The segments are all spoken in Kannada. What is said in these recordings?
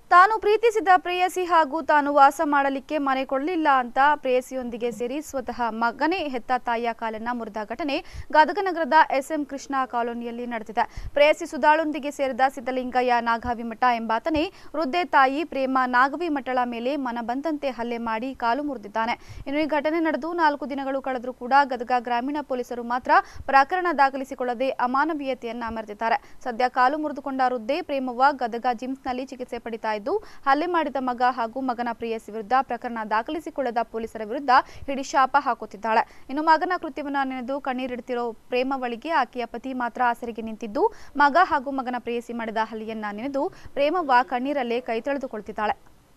ತಾನು ಪ್ರೀತಿಸಿದ ಪ್ರೇಯಸಿ ಹಾಗೂ ತಾನು ವಾಸ ಮಾಡಲಿಕ್ಕೆ ಮನೆ ಕೊಡಲಿಲ್ಲ ಅಂತ ಪ್ರೇಯಸಿಯೊಂದಿಗೆ ಸೇರಿ ಸ್ವತಃ ಮಗನೇ ಹೆತ್ತ ತಾಯಿಯ ಕಾಲನ್ನ ಮುರಿದ ಘಟನೆ ಗದಗ ನಗರದ ಎಸ್ಎಂ ಕೃಷ್ಣ ಕಾಲೋನಿಯಲ್ಲಿ ನಡೆದಿದೆ. ಪ್ರೇಯಸಿ ಸುಧಾಳೊಂದಿಗೆ ಸೇರಿದ ಸಿದ್ದಲಿಂಗಯ್ಯ ನಾಗವಿಮಠ ಎಂಬಾತನೇ ವೃದ್ಧೆ ತಾಯಿ ಪ್ರೇಮ ನಾಗವಿಮಠಳ ಮೇಲೆ ಮನಬಂದಂತೆ ಹಲ್ಲೆ ಮಾಡಿ ಕಾಲು ಮುರಿದಿದ್ದಾನೆ. ಇನ್ನು ಈ ಘಟನೆ ನಡೆದು 4 ದಿನಗಳು ಕಳೆದರೂ ಕೂಡ ಗದಗ ಗ್ರಾಮೀಣ ಪೊಲೀಸರು ಮಾತ್ರ ಪ್ರಕರಣ ದಾಖಲಿಸಿಕೊಳ್ಳದೆ ಅಮಾನವೀಯತೆಯನ್ನ ಮೆರೆದಿದ್ದಾರೆ. ಸದ್ಯ ಕಾಲು ಮುರಿದುಕೊಂಡ ವೃದ್ಧೆ ಪ್ರೇಮವ್ವ ಗದಗ ಜಿಮ್ಸ್ನಲ್ಲಿ ಚಿಕಿತ್ಸೆ ಪಡಿತಾ ಹಲ್ಲೆ ಮಾಡಿದ ಮಗ ಹಾಗೂ ಮಗನ ಪ್ರೇಯಸಿ ವಿರುದ್ಧ ಪ್ರಕರಣ ದಾಖಲಿಸಿಕೊಳ್ಳದ ಪೊಲೀಸರ ವಿರುದ್ಧ ಹಿಡಿ ಶಾಪ ಹಾಕುತ್ತಿದ್ದಾಳೆ. ಇನ್ನು ಮಗನ ಕೃತ್ಯವನ್ನು ನೆನೆದು ಕಣ್ಣೀರಿಡುತ್ತಿರೋ ಪ್ರೇಮವಳಿಗೆ ಆಕೆಯ ಪತಿ ಮಾತ್ರ ಆಸರೆಗೆ ನಿಂತಿದ್ದು ಮಗ ಹಾಗೂ ಮಗನ ಪ್ರೇಯಸಿ ಮಾಡಿದ ಹಲ್ಲೆಯನ್ನ ನೆನೆದು ಪ್ರೇಮವ್ವ ಕಣ್ಣೀರಲ್ಲೇ ಕೈ ತೊಳೆದುಕೊಳ್ತಿದ್ದಾಳೆ.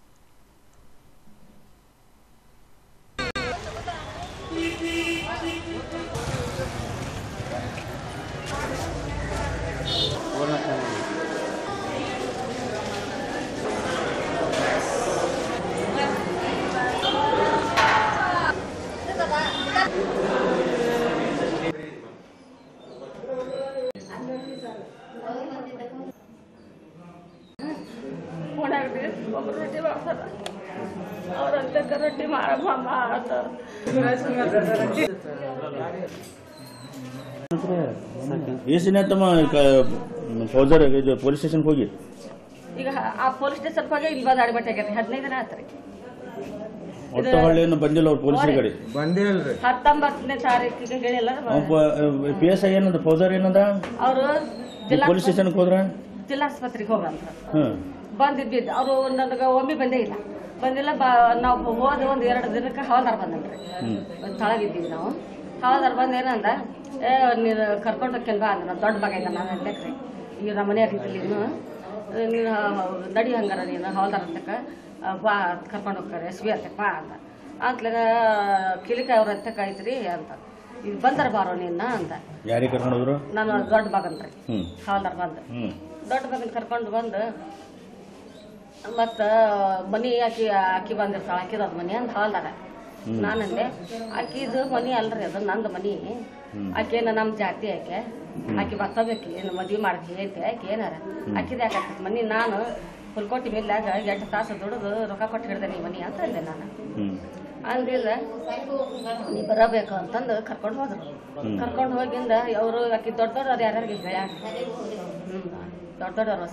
ಫೌಜರ್ ಪೊಲೀಸ್ ಸ್ಟೇಷನ್ ಹೋಗಿ ಈಗ ಆ ಪೊಲೀಸ್ ಸ್ಟೇಷನ್ ಹೋಗಿ ಇಲ್ಲಿ ಬಂದು ಅಡಿಮಟ್ಟ ಆಗೈತಿ 15 ದಿನ ಆತ್ರಿ. ಒಟ್ಟ ಹೊಳ್ಳಿಯನ್ನು ಬಂದಿಲ್ಲ ಅವ್ರು ಪೊಲೀಸ್ ಕಡೆ ಬಂದಿಲ್ರಿ. 19ನೇ ತಾರೀಕಿಗೆ ಹೇಳಿಲ್ಲ. PSI ಏನದ ಫೌಜರ್ ಏನದ ಅವರು ಪೊಲೀಸ್ ಸ್ಟೇಷನ್ ಹೋದ್ರ ಜಿಲ್ಲಾಸ್ಪತ್ರೆಗೆ ಹೋಗಂತ ಬಂದಿದ್ದ. ಅವರು ನನಗೆ ಒಮ್ಮೆ ಬಂದೇ ಇಲ್ಲ. ನಾವು ಹೋದ 1-2 ದಿನಕ್ಕೆ ಹವಾಲ್ದಾರ್ ಬಂದನ್ರಿ. ತಳಗಿದ್ದೀವಿ ನಾವು. ಹವಾಲ್ದಾರ್ ಬಂದ ಏನಂದ, ನೀನು ಕರ್ಕೊಂಡು ಹೋಗ್ತೇನೆ ಬಾ ಅಂದ. ದೊಡ್ಡ ಮಗ ಇದ್ದ ನಾನು ಹೇಳ್ಬೇಕ್ರಿ. ಈಗ ನಮ್ಮ ಮನೆಯಾಗ ಇದ್ದಿಲ್ಲ ನೀನು ನಡಿ ಹಂಗಾರ ನೀನು ಹವಾಲ್ದಾರ್ ಅಂತಕ್ಕ ಬಾ ಕರ್ಕೊಂಡು ಹೋಗ್ತಾರೆ SV ಅಂತಕ್ಕ ಬಾ ಅಂತ ಅಂತಲೇ ಕಿಲಿಕಾಯಿ ಅವ್ರ ಅಂತಕ್ಕ ಐತ್ರಿ ಅಂತ. ಈಗ ಬಂದಾರ ಬಾರೋ ನಿನ್ನ ಅಂತ. ಯಾರಿಗೆ ಕರ್ಕೊಂಡು ಹೋದ್ರು? ನಾನು ದೊಡ್ಡ ಮಗನ್ರಿ. ಹವಾಲ್ದಾರ್ ಬಂದು ದೊಡ್ಡ ಮಗನ್ ಕರ್ಕೊಂಡು ಬಂದು ಮತ್ತ ಮನಿ ಆಕಿ ಬಂದಿರ್ತಾಳ. ಆಕಿದ ಮನಿ ಅಂತ ಹವಾಲ್ದಾರ. ನಾನಂದೆ ಆಕಿದು ಮನಿ ಅಲ್ರಿ, ಅದು ನಂದು ಮನಿ. ಆಕೇನ ನಮ್ ಜಾತಿ ಆಕಿ ಬರ್ತಬೇಕಿ ಮದ್ವಿ ಮಾಡಕಿ ಐತೆ ಆಕಿ ಏನಾರ ಆಕಿದ ಯಾಕೆ ಮನಿ. ನಾನು ಹುಲ್ಕೋಟಿ ಮಿಲ್ಲಾಗ 8 ತಾಸು ದುಡಿದು ರೊಕ್ಕ ಕೊಟ್ಟು ಹಿಡ್ದೆ ನೀ ಮನಿ ಅಂತ ಅಂದೆ. ನಾನು ಅಂದಿಲ್ಲ, ನೀ ಬರಬೇಕು ಅಂತಂದು ಕರ್ಕೊಂಡು ಹೋದ್ರು. ಕರ್ಕೊಂಡು ಹೋಗಿಂದ ಅವರು ಆಕಿ ದೊಡ್ಡದವ್ರು ಯಾರ್ಯಾರಿಗೆ ಹೇಳ್ಯಾರ. ದೊಡ್ಡದವ್ರು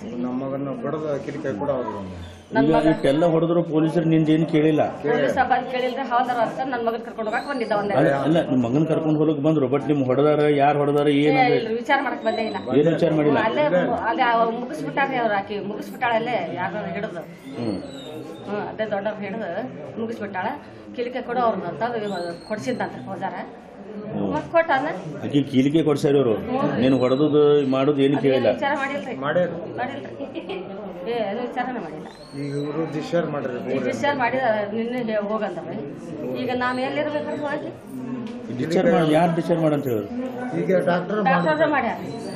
ಇಷ್ಟೆಲ್ಲ ಹೊಡೆದ್ರು ಪೊಲೀಸರು ನಿಂದೇನು ಕೇಳಿಲ್ಲ. ಪೊಲೀಸ ಬಂದ್ ಕೇಳಿಲ್ರಿ. ಹವಾಲ್ದಾರ ಅಂತ ನನ್ನ ಮಗನ್ ಕರ್ಕೊಂಡು ಹೋಗಕ್ ಬಂದಿದ್ದ. ಅಲ್ಲ, ನಿಮ್ ಮಗನ್ ಕರ್ಕೊಂಡು ಹೋಗಕ್ ಬಂದ್ರು. ಬಟ್ ನಿಮ್ ಹೊಡೆದಾರ ಯಾರು ಹೊಡೆದಾರ ಏನು ವಿಚಾರ ಮಾಡಕ್ ಬಂದೇ ಇಲ್ಲ. ಏನು ವಿಚಾರ ಮಾಡಿಲ್ಲ. ಅಲ್ಲೇ ಮುಗಿಸ್ಬಿಟ್ಟಾರ್ರಿ ಅವ್ರು. ಆಕಿ ಮುಗಿಸ್ಬಿಟ್ಟಾಳಲ್ಲೇ ಯಾರು ಹಿಡಿದು. ಅದೇ ದೊಡ್ಡವ್ರು ಹಿಡಿದು ಮುಗಿಸ್ಬಿಟ್ಟಾಳ. ಕಿಲಿಕೆ ಕೊಡು ಅವ್ರನ್ನ ಅಂತ ಕೊಡ್ಸಿದ್ದಂತ ಹೋದಾರ. ಮತ್ ಕೊಟ್ಟಾನ ಆಕಿ ಕೀಲಿಕೆ ಕೊಡ್ಸಾರ ಇವರು. ನೀನು ಹೊಡೆದು ಮಾಡುದು ಏನು ಕೇಳಿಲ್ಲ. ವಿಚಾರ ಮಾಡಿಲ್ರಿ. ಏನು ವಿಚಾರನೇ ಮಾಡಿಲ್ಲ. ಡಿಸ್ಚಾರ್ಜ್ ಮಾಡಿದ ನಿನ್ನೆ ಹೋಗಂದ್ರಿ. ಈಗ ನಾನು ಎಲ್ಲಿರ್ಬೇಕಂತ ಹೋಗಿ ಡಿಸ್ಚಾರ್ಜ್ ಮಾಡಿ ಯಾರು ಡಿಸ್ಚಾರ್ಜ್ ಮಾಡಂತ ಹೇಳಿ ಈಗ ಡಾಕ್ಟರ್ ಮಾಡ್ಯಾರ.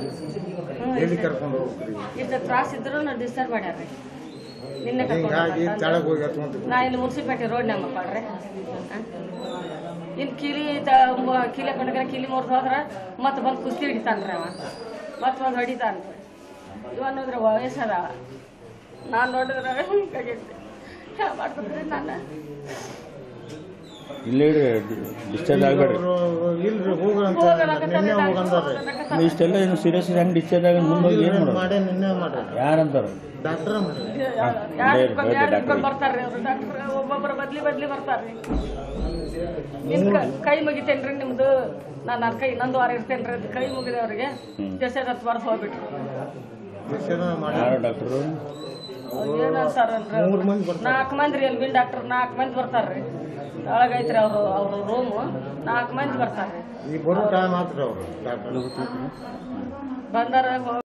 ಇಷ್ಟು ತ್ರಾಸ ಇದ್ರು ಡಿಸ್ಚಾರ್ಜ್ ಮಾಡ್ಯಾರ್ರಿ. ನಿನ್ನೆ ನಾ ಇಲ್ಲಿ ಮುನ್ಸಿಪಾಲಿಟಿ ರೋಡ್ನಾಗ ಮಕ್ಕಳ್ರಿ. ಇನ್ನು ಕೀಲಿ ಕೊಂಡ್ರೆ ಕೀಲಿ ಮುರಿದು ಹೋದ್ರ ಮತ್ತೆ ಬಂದು ಕುಸ್ತಿ ಹಿಡಿತಾನ್ರಿ ಅವ. ಮತ್ತೆ ಒಂದು ಹೊಡಿತಾನ್ರಿ. ಇವನ್ನೋದ್ರೆ ವಯಸ್ಸದ ನಾನು ನೋಡಿದ್ರೆ ಮಾಡ್ಕೊಂಡ್ರಿ. ನಾನು ಇಲ್ಲೇ ಡಿಸ್ಚಾರ್ಜ್ ಆಗಬೇಡ್ರಿ. ಇಷ್ಟೆಲ್ಲ ಏನು ಸೀರಿಯಸ್ ಹೆಂಗ್ ಡಿಸ್ಚಾರ್ಜ್ ಆಗ ಮುಂದೆ ಹೋಗಿ ಏನು ಮಾಡೋದು? ಯಾರಂತಾರ ಬರ್ತಾರ್ರಿ ಅವ್ರು. ಡಾಕ್ಟರ್ ಒಬ್ಬೊಬ್ಬರು ಬದ್ಲಿ ಬರ್ತಾರ್ರಿ. ಕೈ ಮುಗಿತೇನ್ರಿ ನಿಮ್ದು, ನಾನು ಕೈ ಇನ್ನೊಂದು ವಾರ ಇರ್ತೇನ್ರಿ ಅಂತ ಕೈ ಮುಗಿದ ಅವ್ರಿಗೆ ಡಿಸ್ಚಾರ್ಜ್ ಹತ್ತು ಬರ್ದು ಹೋಗ್ಬಿಟ್ರು. ಡಾಕ್ಟರ್ ಏನ ಸರ್ ಅನ್ರಿ 4 ಮಂದಿ ರೀ. ಎಲ್ಬಿನ್ ಡಾಕ್ಟರ್ 4 ಮಂದಿ ಬರ್ತಾರ್ರಿ. ಒಳಗೈತ್ರಿ ಅವ್ರ ರೂಮು. 4 ಮಂದಿ ಬರ್ತಾರ್ರಿ. ಬಂದಾರ